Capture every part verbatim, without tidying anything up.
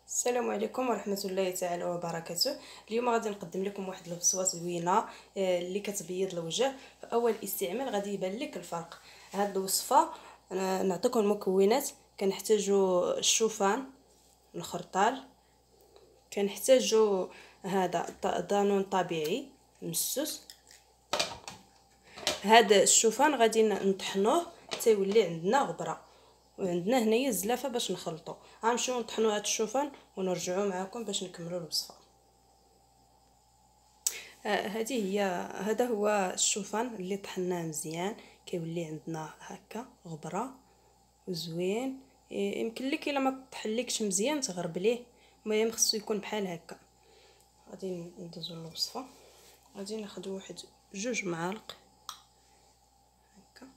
السلام عليكم ورحمه الله تعالى وبركاته. اليوم غادي نقدم لكم واحد الوصفه زوينه اللي كتبيض الوجه. في اول استعمال غادي يبان لك الفرق. هاد الوصفه نعطيكم المكونات. كنحتاجوا الشوفان، الخرطال، كنحتاجوا هذا دانون طبيعي مسوس. هذا الشوفان غادي نطحنوه حتى يولي عندنا غبره، وعندنا هنايا الزلافه باش نخلطوا. غنمشيو نطحنوا هذا الشوفان ونرجعوا معكم باش نكملوا الوصفه. آه هذه هي هذا هو الشوفان اللي طحناه مزيان، كيولي عندنا هكا غبره وزوين. يمكن لك الا ما طحنلكش مزيان تغربليه، المهم خصو يكون بحال هكا. غادي ندوزو للوصفه. غادي ناخذ واحد جوج معالق هكا.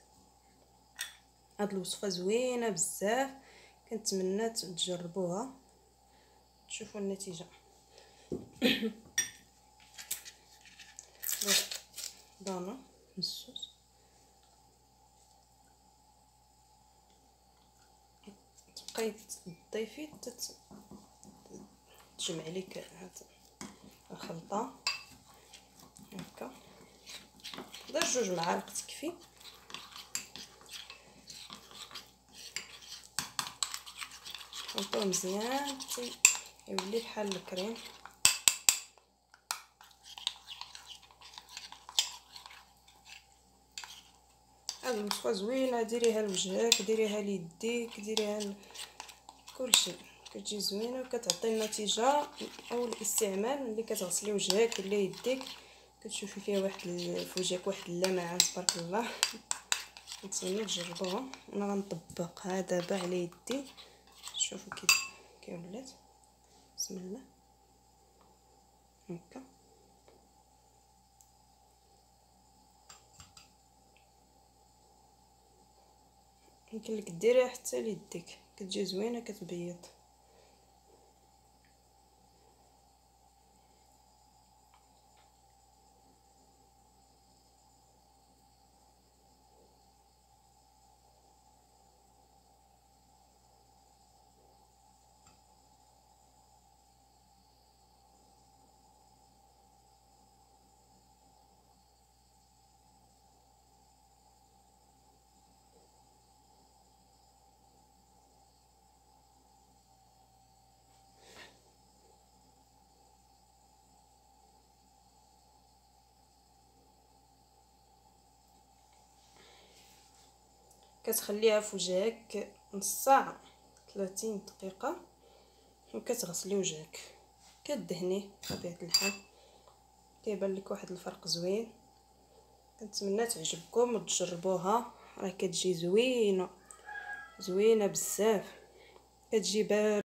هاد الوصفه زوينه بزاف، كنتمنى تجربوها تشوفوا النتيجه. دانا مسوس، تبقاي تضيفي تجمع لك هاد الخلطه هكا. دير جوج معالق تكفي. خلطوه مزيان حتى يولي بحال الكريم. هاد الوصفه زوينه، ديريها لوجهك، ديريها ليديك، ديريها كلشي، كتجي زوينه وكتعطي النتيجه. اول استعمال ملي كتغسلي وجهك ولا يديك كتشوفي فيها واحد في وجهك واحد اللمعه تبارك الله. نتمنى تجربوها. انا غنطبق هذا دابا على يدي، شوفوا كي كي ولات. بسم الله هكا. يمكن لك ديريها حتى ليديك، كتجي زوينه كتبيض. كتخليها في وجهك نص ساعه ثلاثين دقيقه وكتغسلي وجهك، كدهنيه بطبيعه الحال. كيبان لك واحد الفرق زوين. كنتمنى تعجبكم وتجربوها، راه كتجي زوينه زوينه بزاف، كتجي بارده.